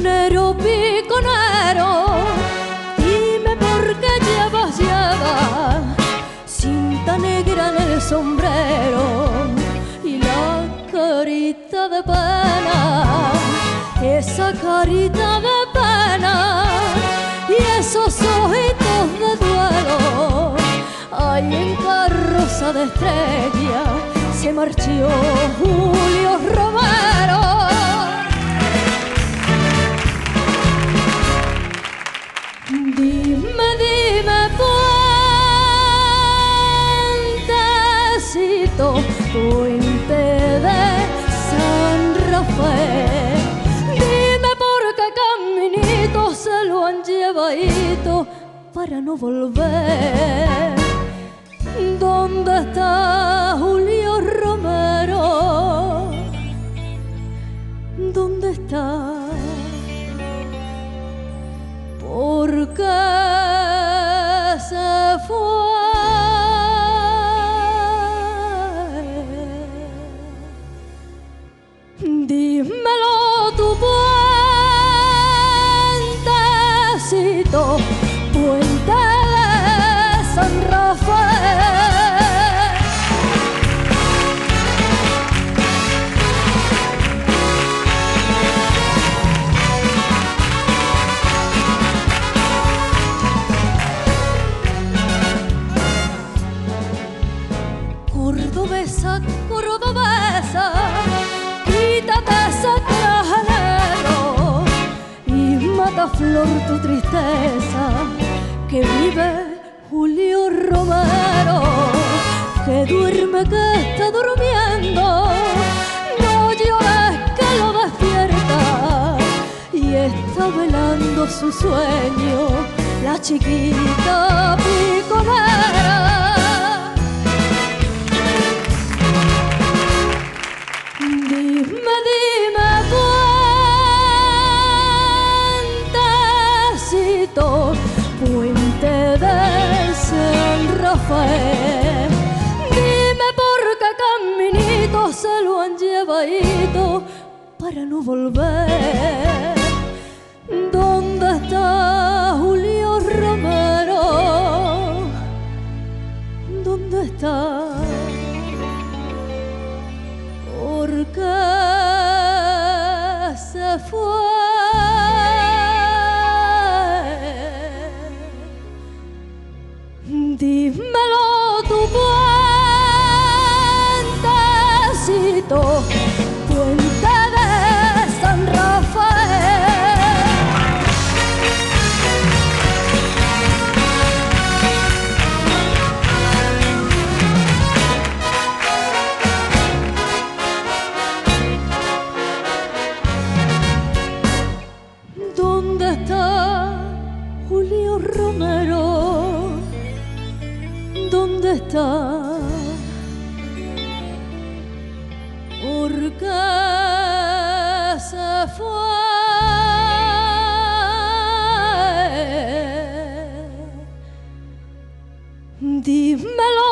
Piconero, piconero, dime por qué llevas cinta negra en el sombrero y la carita de pena, esa carita de pena y esos ojitos de duelo. Ay, en carroza de estrella se marchó Julio Romero. Dime, dime, puentecito, puente de San Rafael. Dime por qué caminito se lo han llevadito para no volver. ¿Dónde está Julio Romero? ¿Dónde está? ¿Por qué se fue? Dímelo tu puentecito, puente de San Rafael. Cordobesa, cordobesa, quítate ese traje negro y mata flor tu tristeza, que vive Julio Romero, que duerme, que está durmiendo, no llores que lo despierta y está velando su sueño la chiquita piconera. Dime, dime, puentecito, puente de San Rafael. Dime por qué caminito se lo han llevadito para no volver. ¿Dónde está Julio Romero? ¿Dónde está? ¿Por qué se fue? Dímelo tu puentecito, puente de San Rafael. ¿Dónde está Julio Romero? ¿Dónde está? ¿Por qué se fue? Dímelo.